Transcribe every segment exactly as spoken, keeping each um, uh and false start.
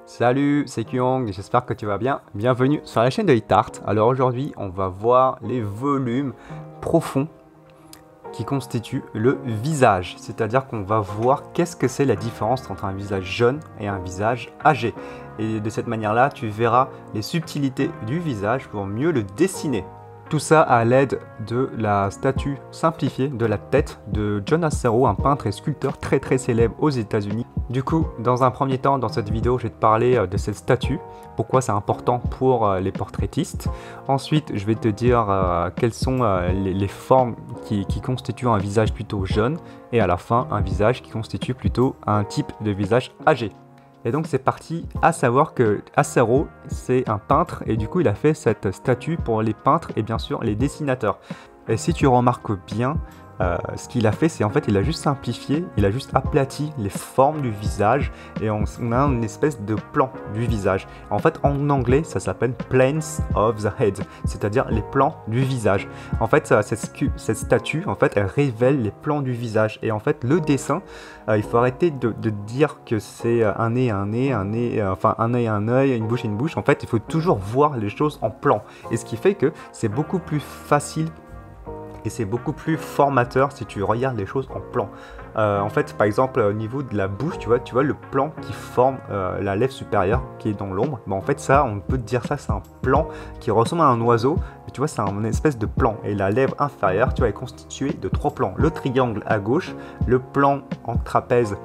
Salut, c'est Kyong, j'espère que tu vas bien. Bienvenue sur la chaîne de HitArt. Alors aujourd'hui, on va voir les volumes profonds qui constituent le visage. C'est-à-dire qu'on va voir qu'est-ce que c'est la différence entre un visage jeune et un visage âgé. Et de cette manière-là, tu verras les subtilités du visage pour mieux le dessiner. Tout ça à l'aide de la statue simplifiée de la tête de John Assarau, un peintre et sculpteur très très célèbre aux États-Unis. Du coup, dans un premier temps, dans cette vidéo, je vais te parler de cette statue, pourquoi c'est important pour les portraitistes. Ensuite, je vais te dire euh, quelles sont euh, les, les formes qui, qui constituent un visage plutôt jeune, et à la fin, un visage qui constitue plutôt un type de visage âgé. Et donc c'est parti, à savoir que Assarau, c'est un peintre et du coup il a fait cette statue pour les peintres et bien sûr les dessinateurs. Et si tu remarques bien, euh, ce qu'il a fait, c'est en fait il a juste simplifié, il a juste aplati les formes du visage et on, on a une espèce de plan du visage. En fait en anglais ça s'appelle planes of the head, c'est-à-dire les plans du visage. En fait cette, cette statue, en fait elle révèle les plans du visage et en fait le dessin, euh, il faut arrêter de, de dire que c'est un nez, un nez, un nez, euh, enfin un œil, un œil, une bouche, une bouche. En fait il faut toujours voir les choses en plan et ce qui fait que c'est beaucoup plus facile et c'est beaucoup plus formateur si tu regardes les choses en plan. Euh, en fait, par exemple, au niveau de la bouche, tu vois, tu vois le plan qui forme euh, la lèvre supérieure qui est dans l'ombre. Ben, en fait, ça, on peut te dire ça, c'est un plan qui ressemble à un oiseau. Mais tu vois, c'est un espèce de plan. Et la lèvre inférieure, tu vois, est constituée de trois plans. Le triangle à gauche, le plan en trapèze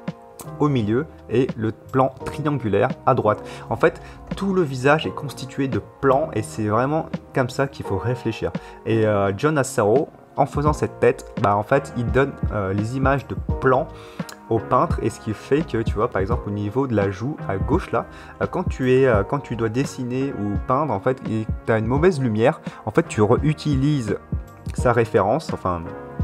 au milieu et le plan triangulaire à droite. En fait, tout le visage est constitué de plans et c'est vraiment comme ça qu'il faut réfléchir. Et euh, John Assarau, en faisant cette tête, bah en fait, il donne euh, les images de plans au peintre et ce qui fait que tu vois par exemple au niveau de la joue à gauche là, euh, quand tu es euh, quand tu dois dessiner ou peindre en fait et tu as une mauvaise lumière, en fait tu réutilises sa référence, enfin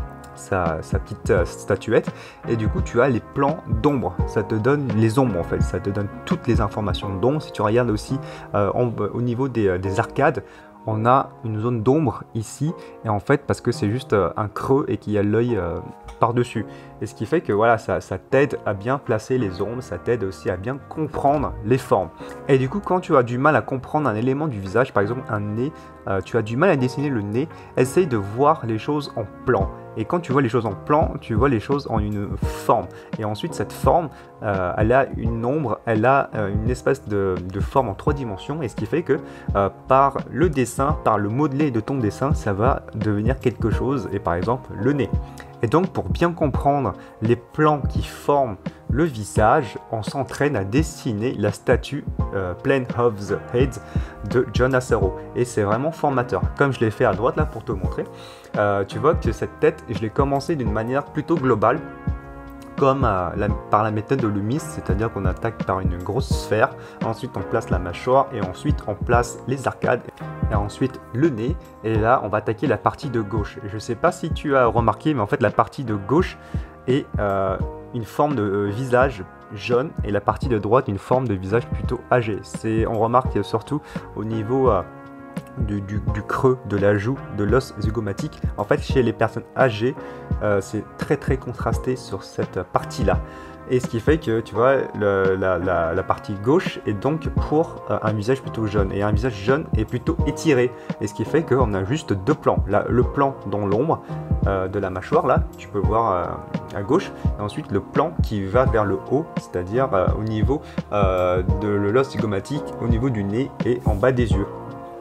Sa, sa petite euh, statuette et du coup tu as les plans d'ombre, ça te donne les ombres en fait, ça te donne toutes les informations d'ombre. Si tu regardes aussi euh, en, au niveau des, des arcades, on a une zone d'ombre ici et en fait parce que c'est juste euh, un creux et qu'il y a l'œil euh, par-dessus et ce qui fait que voilà ça, ça t'aide à bien placer les ombres, ça t'aide aussi à bien comprendre les formes. Et du coup quand tu as du mal à comprendre un élément du visage, par exemple un nez, euh, tu as du mal à dessiner le nez, essaye de voir les choses en plan. Et quand tu vois les choses en plan, tu vois les choses en une forme. Et ensuite, cette forme, euh, elle a une ombre, elle a euh, une espèce de, de forme en trois dimensions. Et ce qui fait que euh, par le dessin, par le modelé de ton dessin, ça va devenir quelque chose. Et par exemple, le nez. Et donc, pour bien comprendre les plans qui forment le visage, on s'entraîne à dessiner la statue euh, Plane of the Head de John Assarau. Et c'est vraiment formateur. Comme je l'ai fait à droite là pour te montrer. Euh, tu vois que cette tête, je l'ai commencé d'une manière plutôt globale, comme euh, la, par la méthode de Loomis, c'est-à-dire qu'on attaque par une grosse sphère, ensuite on place la mâchoire et ensuite on place les arcades et ensuite le nez, et là on va attaquer la partie de gauche. Je ne sais pas si tu as remarqué, mais en fait la partie de gauche est euh, une forme de euh, visage jaune et la partie de droite une forme de visage plutôt âgé. C'est, on remarque surtout au niveau euh, Du, du, du creux de la joue, de l'os zygomatique. En fait, chez les personnes âgées, euh, c'est très très contrasté sur cette partie-là. Et ce qui fait que, tu vois, le, la, la, la partie gauche est donc pour euh, un visage plutôt jeune. Et un visage jeune est plutôt étiré. Et ce qui fait qu'on a juste deux plans. Là, le plan dans l'ombre euh, de la mâchoire, là, tu peux voir euh, à gauche. Et ensuite, le plan qui va vers le haut, c'est-à-dire euh, au niveau euh, de l'os zygomatique, au niveau du nez et en bas des yeux.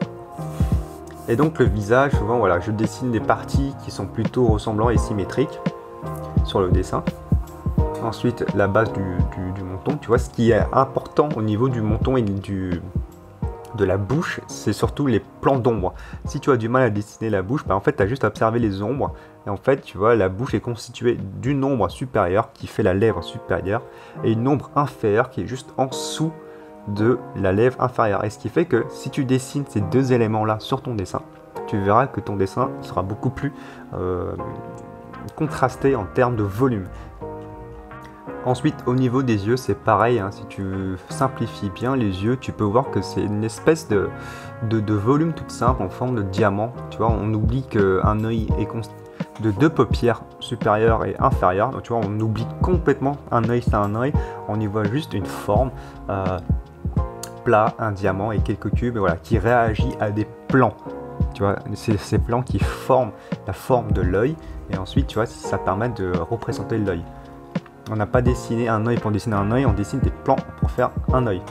Et donc le visage, souvent voilà, je dessine des parties qui sont plutôt ressemblantes et symétriques sur le dessin. Ensuite la base du, du, du menton, tu vois, ce qui est important au niveau du menton et du, de la bouche, c'est surtout les plans d'ombre. Si tu as du mal à dessiner la bouche, bah en fait tu as juste à observer les ombres. Et en fait tu vois, la bouche est constituée d'une ombre supérieure qui fait la lèvre supérieure et une ombre inférieure qui est juste en dessous de la lèvre inférieure. Et ce qui fait que si tu dessines ces deux éléments là sur ton dessin, tu verras que ton dessin sera beaucoup plus euh, contrasté en termes de volume. Ensuite au niveau des yeux c'est pareil, hein, si tu simplifies bien les yeux, tu peux voir que c'est une espèce de, de, de volume toute simple en forme de diamant. Tu vois, on oublie qu'un œil est constitué de deux paupières supérieures et inférieures. Donc tu vois, on oublie complètement un œil, c'est un œil, on y voit juste une forme. Euh, plat, un diamant et quelques cubes, et voilà, qui réagit à des plans. Tu vois, c'est ces plans qui forment la forme de l'œil, et ensuite, tu vois, ça permet de représenter l'œil. On n'a pas dessiné un œil pour dessiner un œil, on dessine des plans pour faire un œil.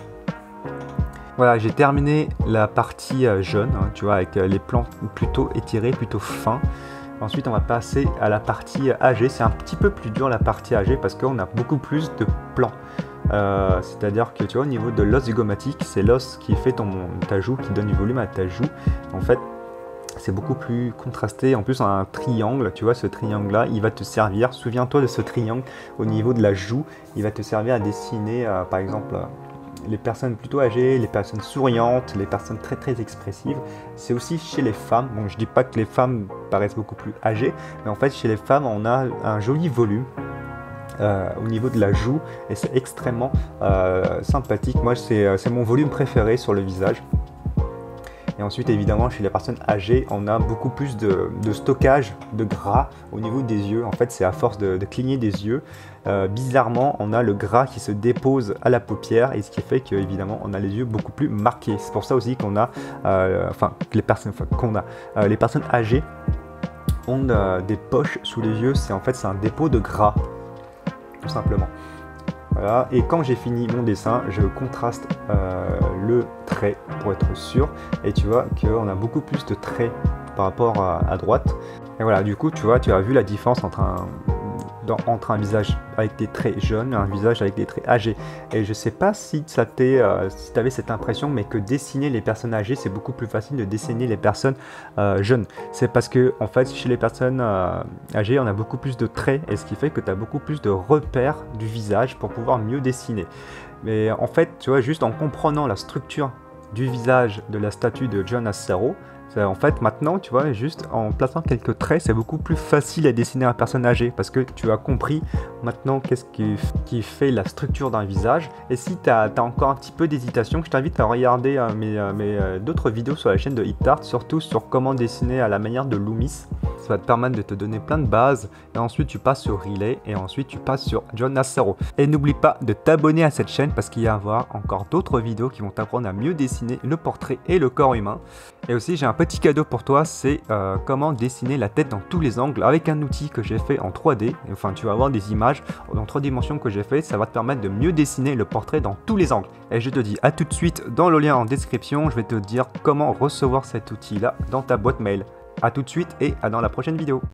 Voilà, j'ai terminé la partie euh, jaune, hein, tu vois, avec euh, les plans plutôt étirés, plutôt fins. Ensuite, on va passer à la partie âgée. C'est un petit peu plus dur la partie âgée parce qu'on a beaucoup plus de plans. Euh, C'est-à-dire que tu vois, au niveau de l'os zygomatique, c'est l'os qui fait ton, ta joue, qui donne du volume à ta joue. En fait, c'est beaucoup plus contrasté. En plus, on a un triangle, tu vois, ce triangle-là, il va te servir. Souviens-toi de ce triangle au niveau de la joue. Il va te servir à dessiner, euh, par exemple, euh, les personnes plutôt âgées, les personnes souriantes, les personnes très très expressives. C'est aussi chez les femmes. Bon, je dis pas que les femmes paraissent beaucoup plus âgées, mais en fait, chez les femmes, on a un joli volume. Euh, au niveau de la joue et c'est extrêmement euh, sympathique. Moi, c'est mon volume préféré sur le visage. Et ensuite, évidemment, chez les personnes âgées, on a beaucoup plus de, de stockage de gras au niveau des yeux. En fait, c'est à force de, de cligner des yeux. Euh, bizarrement, on a le gras qui se dépose à la paupière, et ce qui fait qu'évidemment, on a les yeux beaucoup plus marqués. C'est pour ça aussi qu'on a, euh, enfin, les personnes, enfin, qu'on a, euh, les personnes âgées ont euh, des poches sous les yeux. C'est en fait, c'est un dépôt de gras, tout simplement. Voilà. Et quand j'ai fini mon dessin, je contraste euh, le trait pour être sûr. Et tu vois qu'on a beaucoup plus de traits par rapport à, à droite. Et voilà, du coup, tu vois, tu as vu la différence entre un, dans, entre un visage avec des traits jaunes et un visage avec des traits âgés. Et je sais pas si ça t'est, euh, si tu avais cette impression, mais que dessiner les personnes âgées, c'est beaucoup plus facile de dessiner les personnes euh, jeunes. C'est parce que, en fait, chez les personnes euh, âgées, on a beaucoup plus de traits, et ce qui fait que tu as beaucoup plus de repères du visage pour pouvoir mieux dessiner. Mais en fait, tu vois, juste en comprenant la structure du visage de la statue de John Assero, en fait, maintenant, tu vois, juste en plaçant quelques traits, c'est beaucoup plus facile à dessiner un personne âgée parce que tu as compris maintenant qu'est-ce qui, qui fait la structure d'un visage. Et si tu as, as encore un petit peu d'hésitation, je t'invite à regarder euh, mes, euh, mes euh, d'autres vidéos sur la chaîne de HitArt, surtout sur comment dessiner à la manière de Loomis. Ça va te permettre de te donner plein de bases, et ensuite tu passes sur Riley, et ensuite tu passes sur John Assero. Et n'oublie pas de t'abonner à cette chaîne parce qu'il va y avoir encore d'autres vidéos qui vont t'apprendre à mieux dessiner le portrait et le corps humain. Et aussi, j'ai un petit cadeau pour toi, c'est euh, comment dessiner la tête dans tous les angles avec un outil que j'ai fait en trois D. Enfin, tu vas avoir des images en trois dimensions que j'ai fait, ça va te permettre de mieux dessiner le portrait dans tous les angles. Et je te dis à tout de suite dans le lien en description, je vais te dire comment recevoir cet outil-là dans ta boîte mail. A tout de suite et à dans la prochaine vidéo.